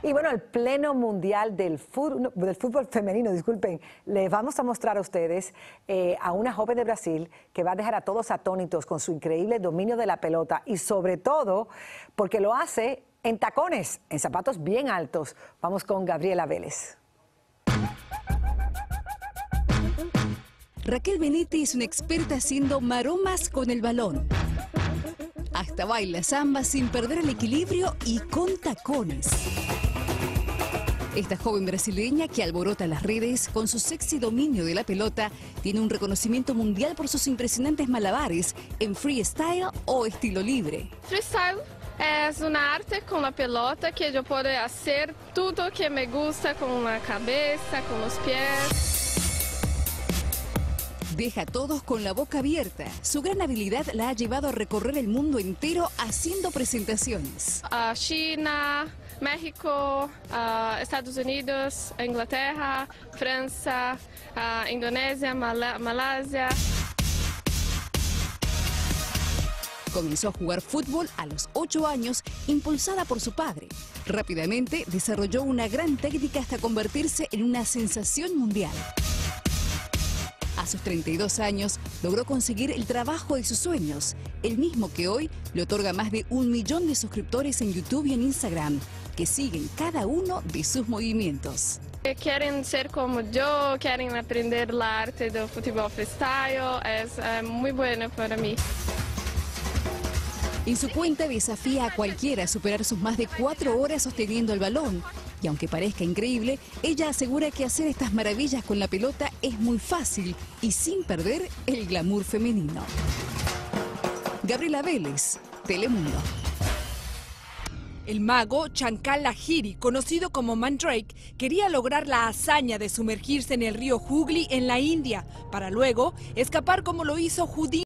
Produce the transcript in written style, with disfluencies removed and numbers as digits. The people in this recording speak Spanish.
Y bueno, el pleno mundial del fútbol femenino, disculpen, les vamos a mostrar a ustedes a una joven de Brasil que va a dejar a todos atónitos con su increíble dominio de la pelota y sobre todo porque lo hace en tacones, en zapatos bien altos. Vamos con Gabriela Vélez. Raquel Benetti es una experta haciendo maromas con el balón. Hasta baila samba sin perder el equilibrio y con tacones. Esta joven brasileña que alborota las redes con su sexy dominio de la pelota tiene un reconocimiento mundial por sus impresionantes malabares en freestyle o estilo libre. Freestyle es una arte con la pelota que yo puedo hacer todo que me gusta con la cabeza, con los pies. Deja a todos con la boca abierta. Su gran habilidad la ha llevado a recorrer el mundo entero haciendo presentaciones. China, México, Estados Unidos, Inglaterra, Francia, Indonesia, Malasia. Comenzó a jugar fútbol a los 8 años, impulsada por su padre. Rápidamente desarrolló una gran técnica hasta convertirse en una sensación mundial. A sus 32 años logró conseguir el trabajo de sus sueños, el mismo que hoy le otorga más de 1 millón de suscriptores en YouTube y en Instagram, que siguen cada uno de sus movimientos. Quieren ser como yo, quieren aprender la arte del fútbol freestyle, es muy bueno para mí. En su cuenta desafía a cualquiera a superar sus más de 4 horas sosteniendo el balón. Y aunque parezca increíble, ella asegura que hacer estas maravillas con la pelota es muy fácil y sin perder el glamour femenino. Gabriela Vélez, Telemundo. El mago Chankal Lahiri, conocido como Mandrake, quería lograr la hazaña de sumergirse en el río Hooghly en la India, para luego escapar como lo hizo Houdini.